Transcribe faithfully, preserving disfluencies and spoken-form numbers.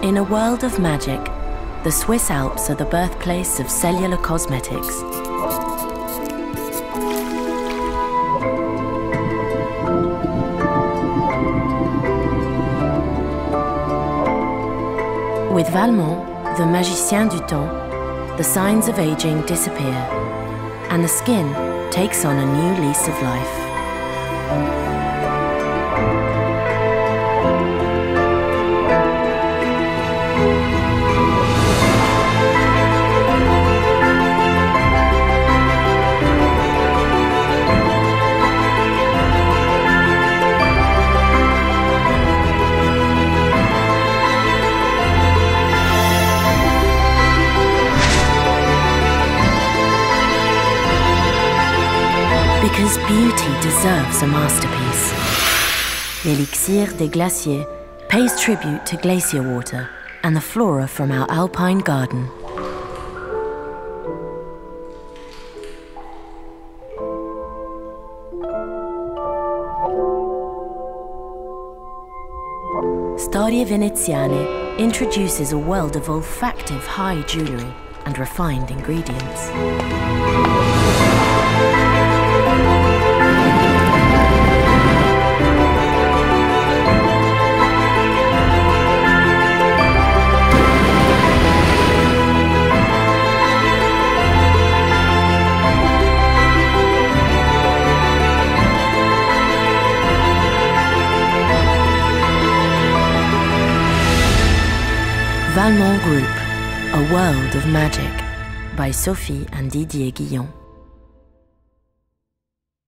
In a world of magic, the Swiss Alps are the birthplace of cellular cosmetics. With Valmont, the magicien du temps, the signs of aging disappear, and the skin takes on a new lease of life. Because beauty deserves a masterpiece. L'Elixir des Glaciers pays tribute to glacier water and the flora from our Alpine garden. Storie Veneziane introduces a world of olfactive high jewellery and refined ingredients. Valmont Group, A World of Magic, by Sophie and Didier Guillon.